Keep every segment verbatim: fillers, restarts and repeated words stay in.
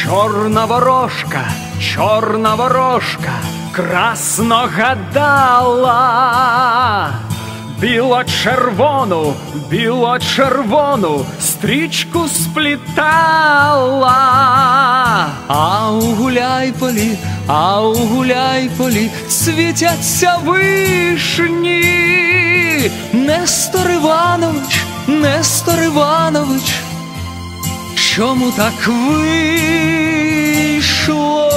Чорна ворожка, чорна ворожка красно гадала, біло-червону, біло-червону стрічку сплітала. А у Гуляйполі, а у Гуляйполі світяться вишні. Нестор Іванович, Нестор Іванович, чому так вийшло?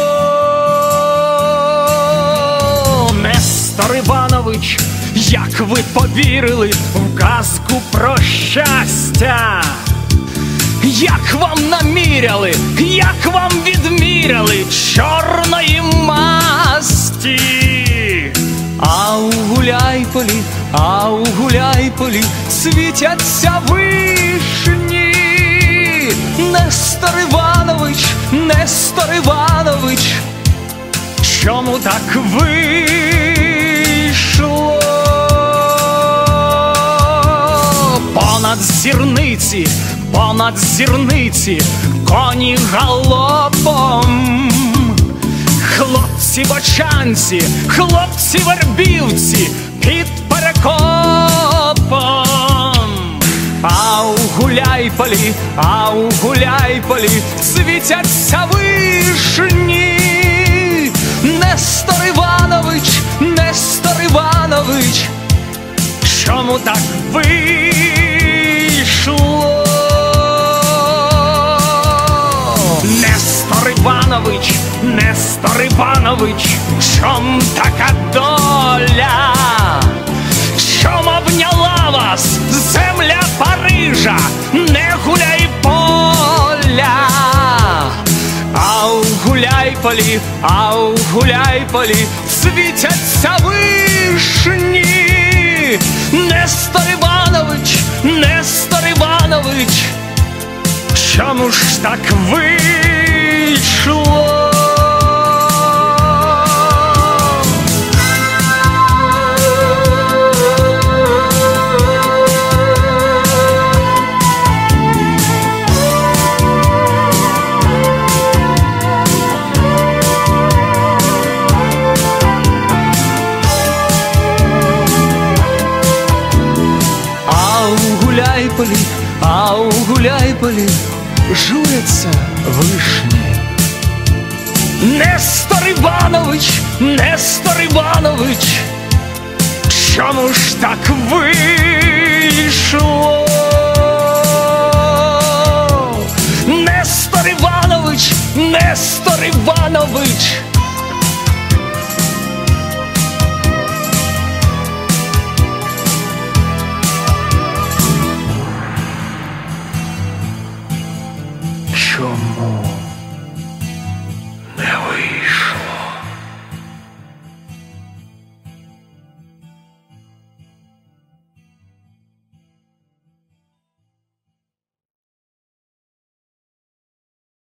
Нестор Іванович, як ви повірили в казку про щастя? Як вам наміряли, як вам відміряли чорної масті? А у Гуляйполі, а у Гуляйполі світяться вишні. Нестор Іванович, Нестор Іванович, чому так вийшло? Понад зірниці, понад зірниці коні галопом, хлопці бочанці, хлопці вербівці під перекопом. А у Гуляйполі, а у Гуляйполі світяться вишні. Нестор Іванович, Нестор Іванович, чому так вийшло? Нестор Іванович, Нестор Іванович, чом така доля? Чом обняла вас земля Парижа, не Гуляйполя? А у Гуляйполі, а у Гуляйполі світяться вишні. Нестор Іванович, Нестор Іванович, чому ж так вийшло? А у Гуляйполі журяться вишні. Нестор Іванович, Нестор Іванович, чому ж так вийшло? Нестор Іванович, Нестор Іванович,